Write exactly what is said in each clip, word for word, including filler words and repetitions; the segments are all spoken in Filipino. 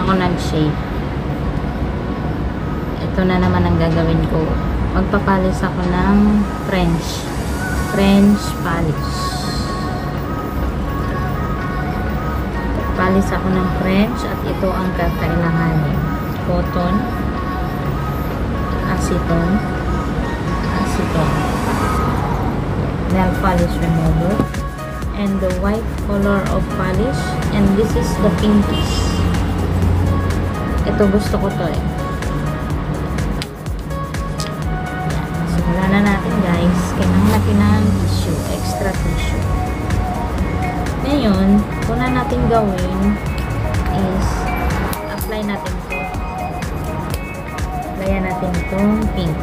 ako nag-shave. Ito na naman ang gagawin ko. Magpapalis ako ng French. French polish. Palis ako ng French at ito ang kakailanganin. Cotton, acetone, acetone, nail polish remover, and the white color of polish, and this is the pinkish. Ito gusto ko to eh. Simulan na natin guys. Kailangan natin ng tissue, extra tissue. Ngayon, una natin gawin is apply natin ito. Applyan natin itong pink.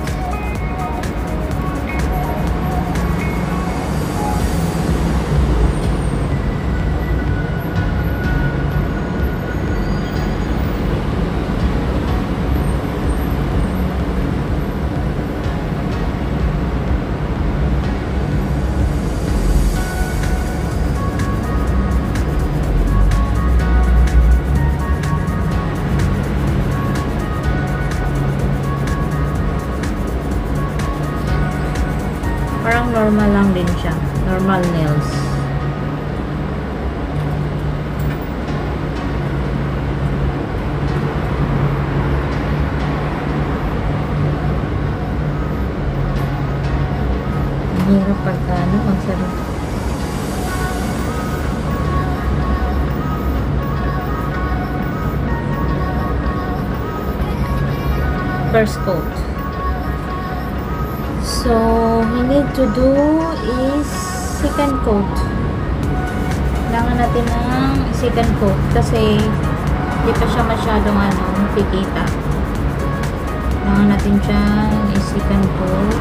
Parang normal lang din siya. Normal nails. Ang hirap pagka ano, ang sarap. First coat. So, we need to do is second coat. Kailangan natin ng second coat kasi hindi pa siya masyadong ano, pikita. Kailangan natin siya is second coat.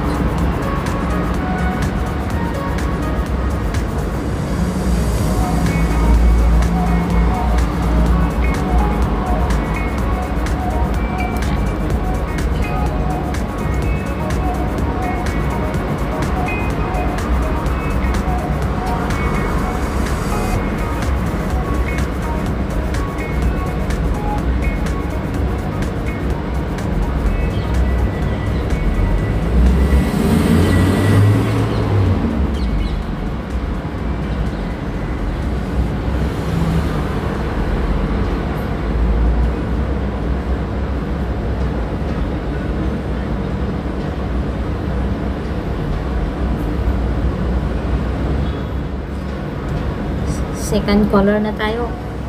Second color na tayo.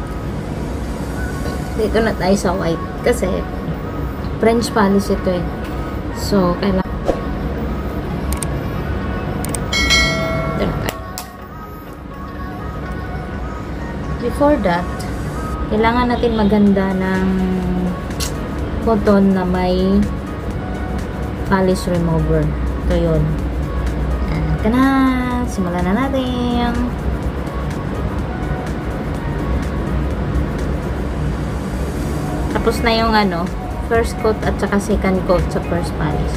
Dito na tayo sa white kasi French polish ito eh. So, kailangan dito na tayo. Before that, kailangan natin maganda ng cotton na may polish remover. Ito yun. Ito na. Simulan na natin. Tapos na yung ano, first coat at saka second coat sa first polish.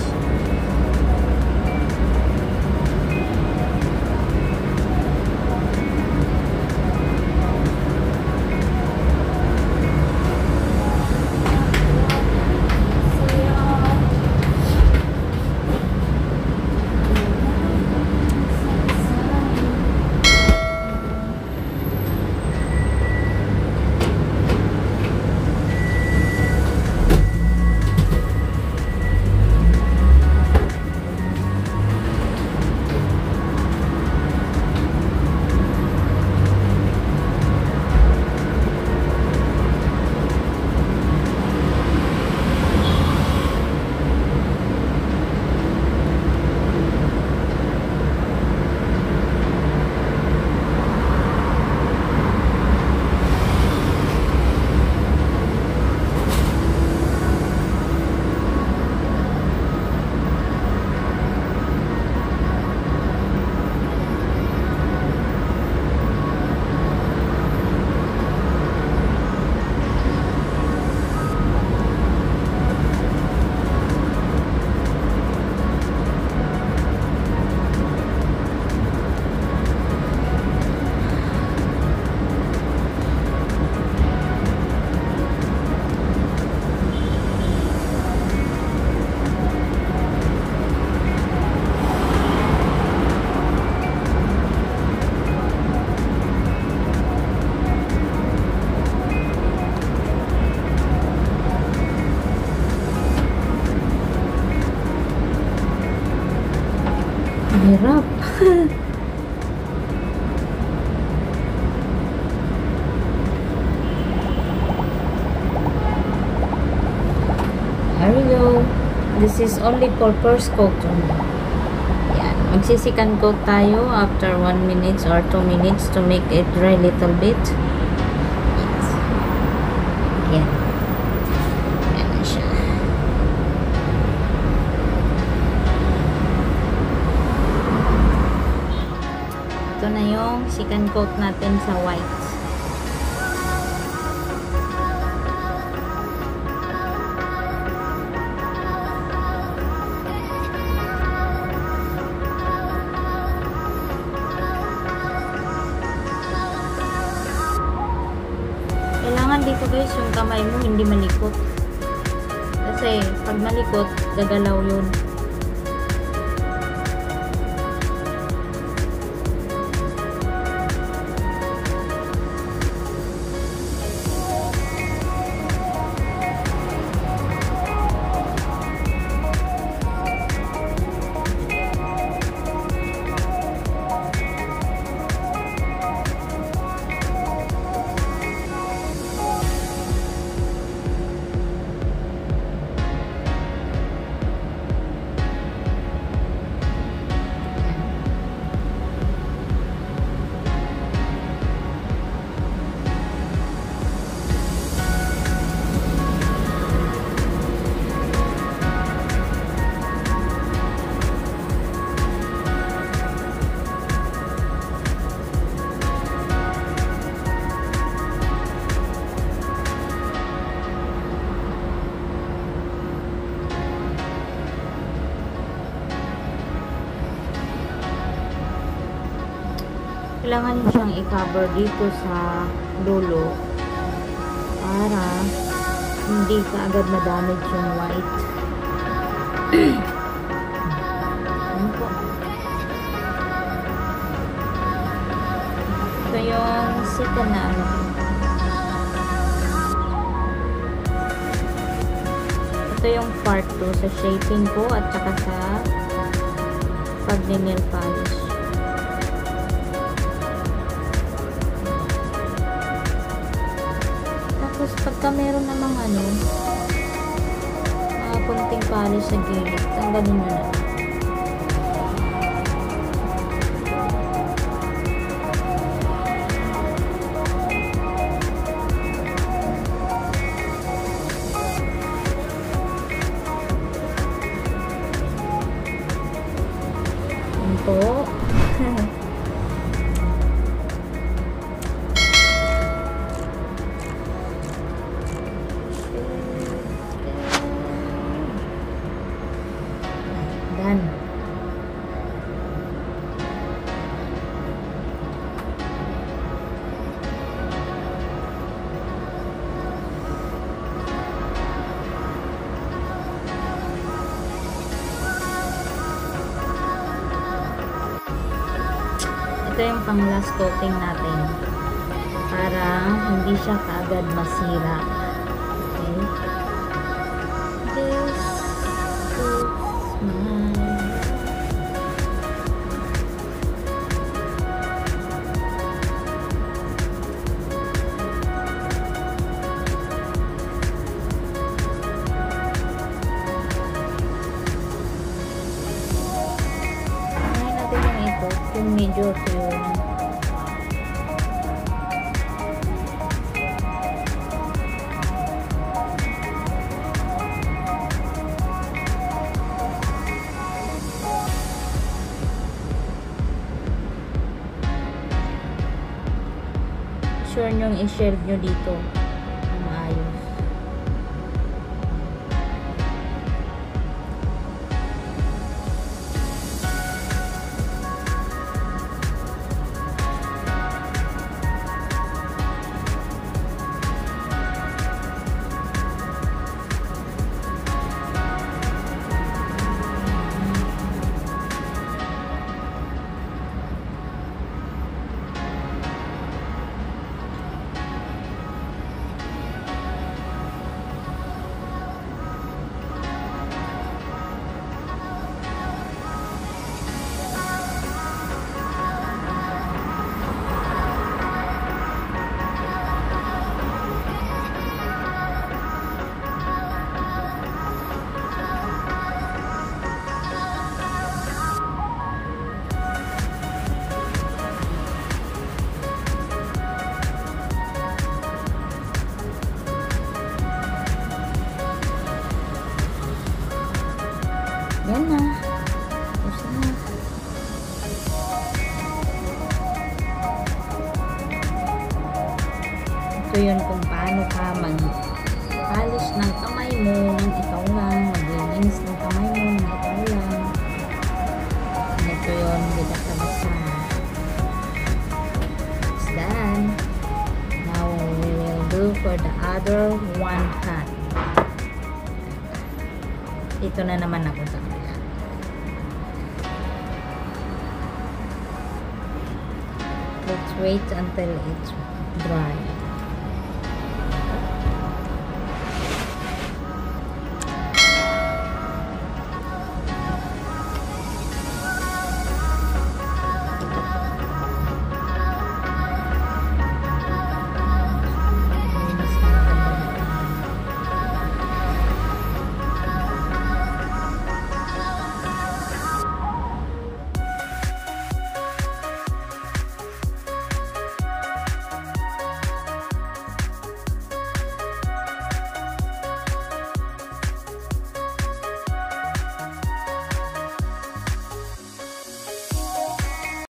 Hirap. There we go. This is only for first coat only. Yan. Magsisikan coat tayo after one minute or two minutes to make it dry little bit. Yes. Yan. Yan na siya. Ito na yung second coat natin sa white. Kailangan dito guys yung kamay mo hindi malikot. Kasi pag malikot, gagalaw yun. Kailangan nyo siyang i-cover dito sa dulo para hindi ka agad na-damage yung white. Ano po? Ito yung second na ano. Ito yung part two sa shaping ko at saka sa pag-nail polish. Tapos pagka meron namang ano, mga kunting polish sa gilid, tanggalin nyo na. Yan po. Done. Ito yung pang last coating natin para hindi siya kaagad masira. Okay. This is mine. Yung medyo yun. Sure nyong i-shelve nyo dito ang maayos. Ito yun kung paano ka mag-polish ng kamay mo ng ikaw lang, maglilinis ng kamay mo ng ikaw lang. Ito yun, bidak na basa. It's done. Now we will do for the other one hand. Ito na naman ako sa kabila. Let's wait until it's dry.